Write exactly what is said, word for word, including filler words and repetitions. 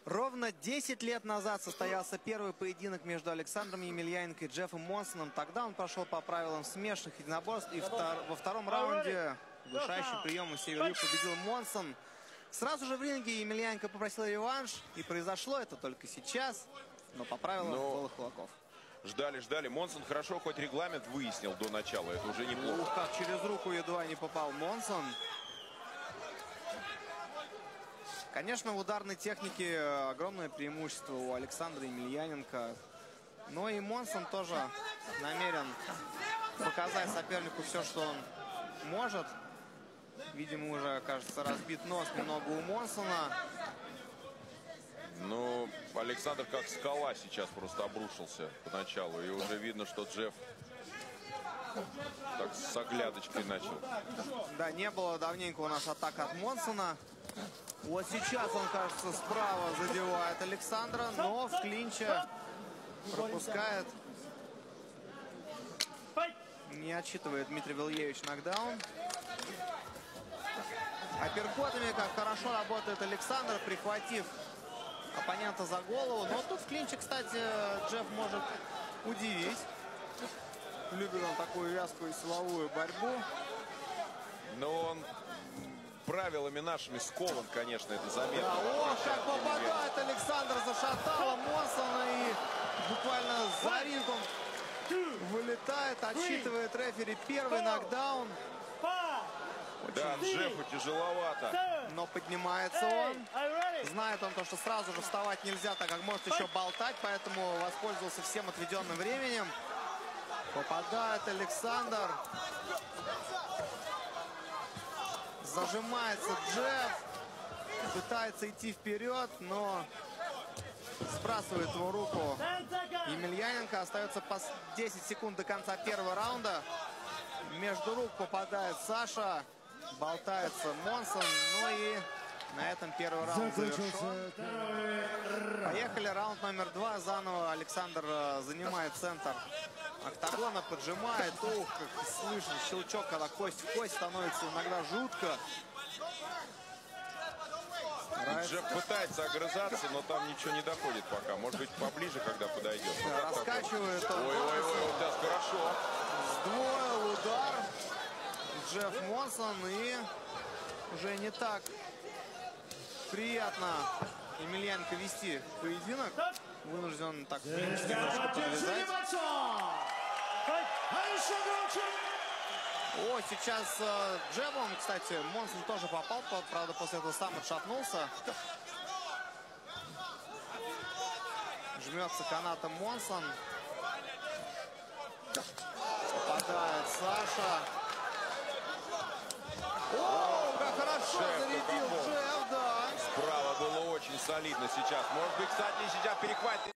Ровно десять лет назад состоялся первый поединок между Александром Емельяненко и Джеффом Монсоном. Тогда он прошел по правилам смешанных единоборств. И втор... во втором раунде удушающим приемом север-юг победил Монсон. Сразу же в ринге Емельяненко попросил реванш. И произошло это только сейчас, но по правилам но... голых кулаков. Ждали, ждали. Монсон хорошо хоть регламент выяснил до начала. Это уже неплохо. Ух, как через руку едва не попал Монсон. Конечно, в ударной технике огромное преимущество у Александра Емельяненко. Но и Монсон тоже намерен показать сопернику все, что он может. Видимо, уже, кажется, разбит нос немного у Монсона. Ну, Александр как скала сейчас просто обрушился поначалу. И уже видно, что Джефф так с оглядочкой начал. Да, не было давненько у нас атак от Монсона. Вот сейчас он, кажется, справа задевает Александра, но в клинче пропускает. Не отсчитывает Дмитрий Вильевич нокдаун. Апперкотами как хорошо работает Александр, прихватив оппонента за голову. Но тут в клинче, кстати, Джефф может удивить. Любит он такую вязкую силовую борьбу. Но он правилами нашими скован, конечно, это заметно. Да, о, как попадает Александр, зашатало Монсона и буквально за рингом вылетает, отсчитывает рефери первый нокдаун. Да, Джеффу тяжеловато. Но поднимается он. Знает он то, что сразу же вставать нельзя, так как может еще болтать, поэтому воспользовался всем отведенным временем. Попадает Александр. Зажимается Джефф. Пытается идти вперед, но сбрасывает его руку Емельяненко. Остается десять секунд до конца первого раунда. Между рук попадает Саша. Болтается Монсон. Ну и на этом первый раунд завершен. Поехали, раунд номер два. Заново Александр занимает центр октагона, поджимает. Ух, как слышно щелчок, когда кость в кость становится иногда жутко. Джефф пытается огрызаться, но там ничего не доходит пока. Может быть, поближе, когда подойдет. Да, раскачивает он. Ой-ой-ой, вот сейчас хорошо. Сдвоил удар Джефф Монсон, и уже не так приятно Емельяненко вести поединок. Вынужден так немножко подвязать. О, сейчас э, джебом, кстати, Монсон тоже попал, правда, после этого сам отшатнулся. Жмется канатом Монсон. Попадает Саша. О, как хорошо Джефф зарядил Джефф, да. Справа было очень солидно сейчас. Может быть, кстати, сейчас перехватит.